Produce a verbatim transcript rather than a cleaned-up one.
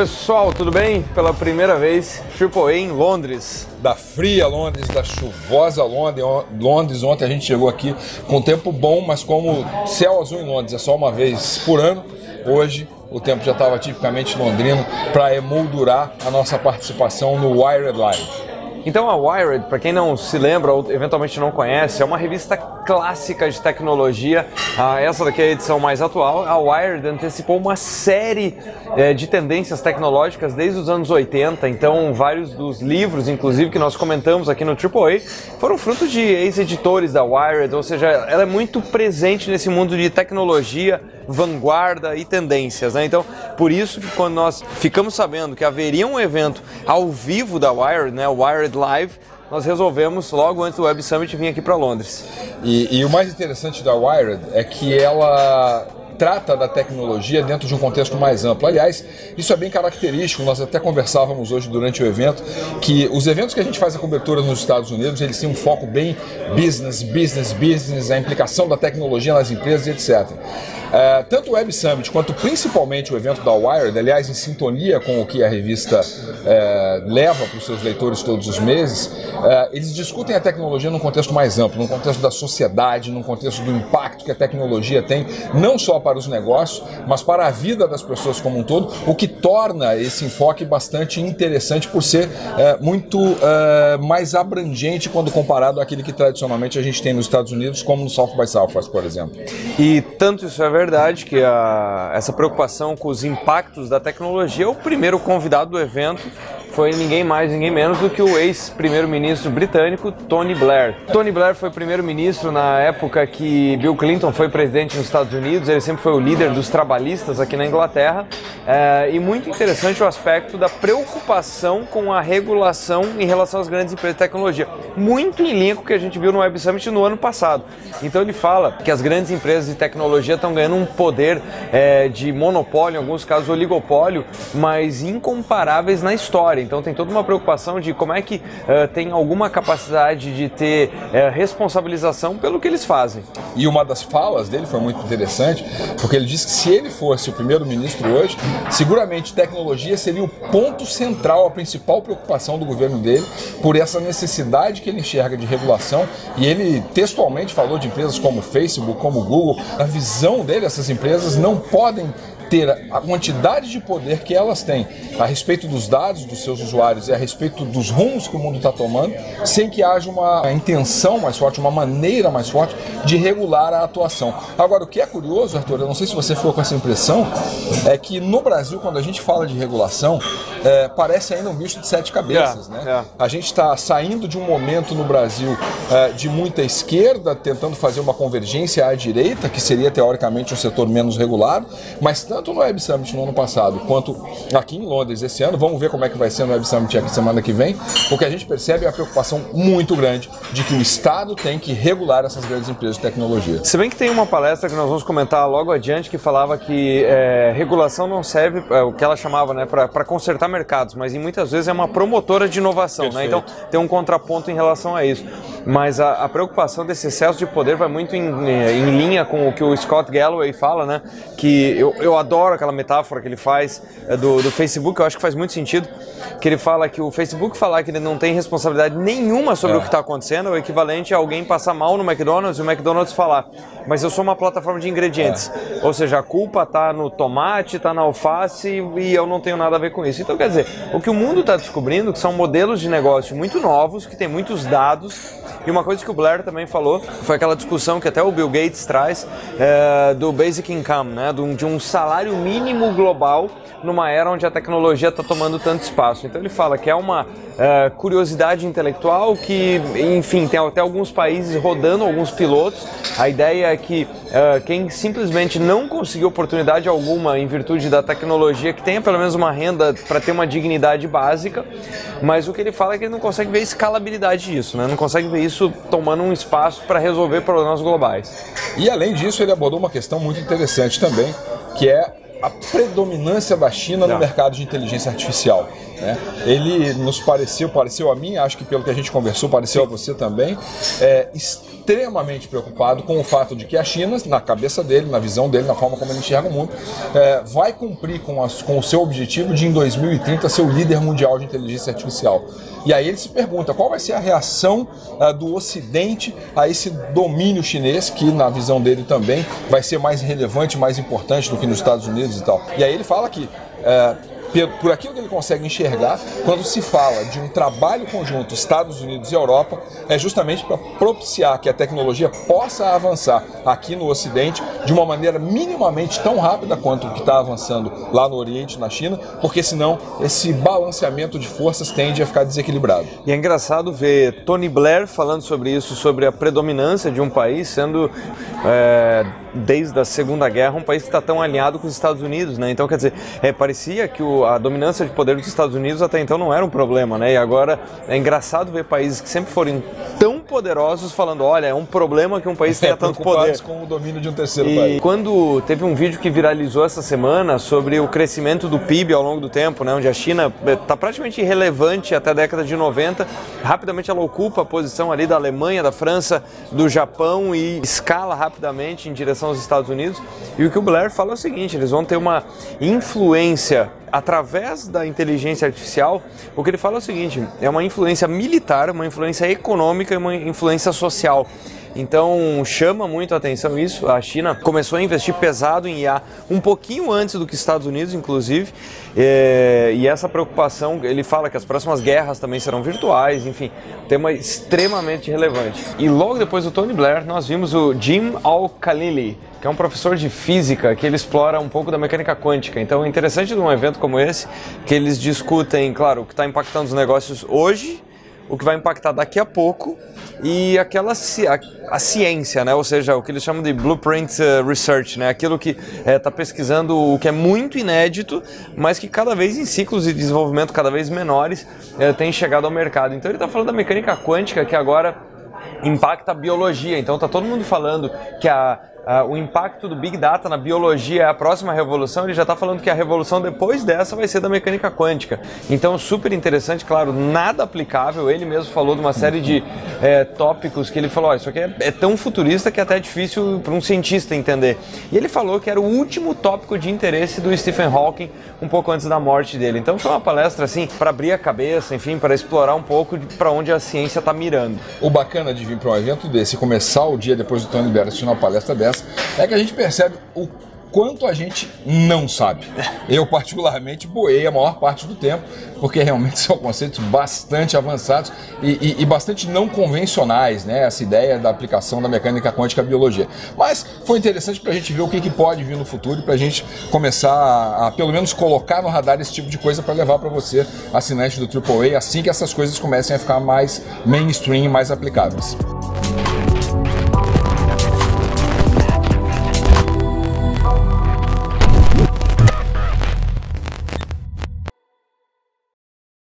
Pessoal, tudo bem? Pela primeira vez, Triple A em Londres. Da fria Londres, da chuvosa Londres. Ontem a gente chegou aqui com tempo bom, mas como céu azul em Londres é só uma vez por ano, hoje o tempo já estava tipicamente londrino para emoldurar a nossa participação no Wired Live. Então a Wired, para quem não se lembra ou eventualmente não conhece, é uma revista clássica de tecnologia. Ah, essa daqui é a edição mais atual. A Wired antecipou uma série eh, de tendências tecnológicas desde os anos oitenta, então vários dos livros, inclusive, que nós comentamos aqui no Triple A, foram fruto de ex-editores da Wired, ou seja, ela é muito presente nesse mundo de tecnologia, vanguarda e tendências, né? Então, por isso que quando nós ficamos sabendo que haveria um evento ao vivo da Wired, né, o Wired Live, nós resolvemos, logo antes do Web Summit, vir aqui para Londres. E, e o mais interessante da Wired é que ela trata da tecnologia dentro de um contexto mais amplo. Aliás, isso é bem característico, nós até conversávamos hoje durante o evento, que os eventos que a gente faz a cobertura nos Estados Unidos, eles têm um foco bem business, business, business, a implicação da tecnologia nas empresas, etcétera. Uh, tanto o Web Summit quanto principalmente o evento da Wired, aliás, em sintonia com o que a revista uh, leva para os seus leitores todos os meses, uh, eles discutem a tecnologia num contexto mais amplo, num contexto da sociedade, num contexto do impacto que a tecnologia tem, não só para os negócios, mas para a vida das pessoas como um todo, o que torna esse enfoque bastante interessante por ser uh, muito uh, mais abrangente quando comparado àquele que tradicionalmente a gente tem nos Estados Unidos, como no South by Southwest, por exemplo. E tanto isso é verdade, verdade que a, essa preocupação com os impactos da tecnologia, o primeiro convidado do evento foi ninguém mais, ninguém menos do que o ex-primeiro-ministro britânico Tony Blair. Tony Blair foi primeiro-ministro na época que Bill Clinton foi presidente nos Estados Unidos, ele sempre foi o líder dos trabalhistas aqui na Inglaterra, é, e muito interessante o aspecto da preocupação com a regulação em relação às grandes empresas de tecnologia, muito em linha com o que a gente viu no Web Summit no ano passado. Então ele fala que as grandes empresas de tecnologia estão ganhando um poder é, de monopólio, em alguns casos oligopólio, mas incomparáveis na história. Então tem toda uma preocupação de como é que uh, tem alguma capacidade de ter uh, responsabilização pelo que eles fazem. E uma das falas dele foi muito interessante, porque ele disse que se ele fosse o primeiro-ministro hoje, seguramente tecnologia seria o ponto central, a principal preocupação do governo dele, por essa necessidade que ele enxerga de regulação. E ele textualmente falou de empresas como Facebook, como Google. A visão dele, essas empresas não podem ter a quantidade de poder que elas têm a respeito dos dados dos seus usuários e a respeito dos rumos que o mundo está tomando, sem que haja uma intenção mais forte, uma maneira mais forte de regular a atuação. Agora, o que é curioso, Arthur, eu não sei se você ficou com essa impressão, é que no Brasil, quando a gente fala de regulação, é, parece ainda um bicho de sete cabeças, yeah, né? Yeah. A gente está saindo de um momento no Brasil é, de muita esquerda, tentando fazer uma convergência à direita, que seria teoricamente um setor menos regulado, mas tanto tanto no Web Summit no ano passado, quanto aqui em Londres esse ano, vamos ver como é que vai ser no Web Summit aqui semana que vem, o que a gente percebe é a preocupação muito grande de que o Estado tem que regular essas grandes empresas de tecnologia. Se bem que tem uma palestra que nós vamos comentar logo adiante que falava que é, regulação não serve, é, o que ela chamava, né, para consertar mercados, mas em muitas vezes é uma promotora de inovação, né? Então tem um contraponto em relação a isso. Mas a, a preocupação desse excesso de poder vai muito em, em linha com o que o Scott Galloway fala, né? Que eu, eu adoro aquela metáfora que ele faz é, do, do Facebook, eu acho que faz muito sentido, que ele fala que o Facebook falar que ele não tem responsabilidade nenhuma sobre é. o que está acontecendo é o equivalente a alguém passar mal no McDonald's e o McDonald's falar, mas eu sou uma plataforma de ingredientes, é. ou seja, a culpa está no tomate, está na alface e eu não tenho nada a ver com isso. Então, quer dizer, o que o mundo está descobrindo que são modelos de negócio muito novos, que tem muitos dados. E uma coisa que o Blair também falou foi aquela discussão que até o Bill Gates traz é, do Basic Income, né, de um salário mínimo global numa era onde a tecnologia está tomando tanto espaço. Então ele fala que é uma é, curiosidade intelectual que, enfim, tem até alguns países rodando alguns pilotos. A ideia é que é, quem simplesmente não conseguiu oportunidade alguma em virtude da tecnologia, que tenha pelo menos uma renda para ter uma dignidade básica, mas o que ele fala é que ele não consegue ver a escalabilidade disso, né? Não consegue ver isso tomando um espaço para resolver problemas globais. E além disso, ele abordou uma questão muito interessante também, que é a predominância da China no mercado de inteligência artificial. né? Ele nos pareceu, pareceu a mim, acho que pelo que a gente conversou, pareceu a você também, é, extremamente preocupado com o fato de que a China, na cabeça dele, na visão dele, na forma como ele enxerga o mundo, é, vai cumprir com, as, com o seu objetivo de, em dois mil e trinta, ser o líder mundial de inteligência artificial. E aí ele se pergunta qual vai ser a reação uh, do Ocidente a esse domínio chinês, que na visão dele também vai ser mais relevante, mais importante do que nos Estados Unidos e tal. E aí ele fala que uh, por aquilo que ele consegue enxergar, quando se fala de um trabalho conjunto Estados Unidos e Europa, é justamente para propiciar que a tecnologia possa avançar aqui no Ocidente de uma maneira minimamente tão rápida quanto o que está avançando lá no Oriente, na China, porque senão esse balanceamento de forças tende a ficar desequilibrado. E é engraçado ver Tony Blair falando sobre isso, sobre a predominância de um país sendo, é, desde a Segunda Guerra, um país que está tão alinhado com os Estados Unidos, né? Então, quer dizer, é, parecia que o a dominância de poder dos Estados Unidos até então não era um problema, né? E agora é engraçado ver países que sempre foram tão poderosos falando, olha, é um problema que um país tenha é, tanto poder. Com o domínio de um terceiro e país. Quando teve um vídeo que viralizou essa semana sobre o crescimento do P I B ao longo do tempo, né? Onde a China está praticamente irrelevante até a década de noventa, rapidamente ela ocupa a posição ali da Alemanha, da França, do Japão e escala rapidamente em direção aos Estados Unidos. E o que o Blair fala é o seguinte, eles vão ter uma influência através da inteligência artificial. O que ele fala é o seguinte, é uma influência militar, uma influência econômica e uma influência social. Então chama muito a atenção isso. A China começou a investir pesado em I A um pouquinho antes do que os Estados Unidos, inclusive, é, e essa preocupação, ele fala que as próximas guerras também serão virtuais, enfim, tema extremamente relevante. E logo depois do Tony Blair, nós vimos o Jim Al-Khalili, que é um professor de física que ele explora um pouco da mecânica quântica. Então é interessante num evento como esse, que eles discutem, claro, o que está impactando os negócios hoje, o que vai impactar daqui a pouco e aquela a, a ciência, né? Ou seja, o que eles chamam de blueprint research, né? Aquilo que está é, pesquisando o que é muito inédito, mas que cada vez em ciclos de desenvolvimento cada vez menores é, tem chegado ao mercado. Então ele está falando da mecânica quântica que agora impacta a biologia. Então está todo mundo falando que a Uh, o impacto do Big Data na biologia é a próxima revolução. Ele já está falando que a revolução depois dessa vai ser da mecânica quântica. Então, super interessante, claro, nada aplicável. Ele mesmo falou de uma série de é, tópicos que ele falou, oh, isso aqui é, é tão futurista que até é difícil para um cientista entender. E ele falou que era o último tópico de interesse do Stephen Hawking um pouco antes da morte dele. Então, foi uma palestra assim para abrir a cabeça, enfim, para explorar um pouco para onde a ciência está mirando. O bacana de vir para um evento desse e começar o dia depois do Tony Blair assistindo uma palestra dessa é que a gente percebe o quanto a gente não sabe. Eu, particularmente, boei a maior parte do tempo, porque realmente são conceitos bastante avançados e, e, e bastante não convencionais, né? Essa ideia da aplicação da mecânica quântica à biologia. Mas foi interessante para a gente ver o que, que pode vir no futuro e para a gente começar a, a, pelo menos, colocar no radar esse tipo de coisa para levar para você, assinante do triplo A, assim que essas coisas comecem a ficar mais mainstream, mais aplicáveis.